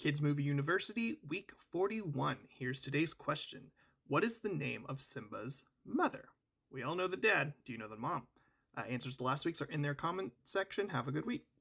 Kids Movie University, week 41. Here's today's question. What is the name of Simba's mother? We all know the dad. Do you know the mom? Answers to last week's are in their comment section. Have a good week.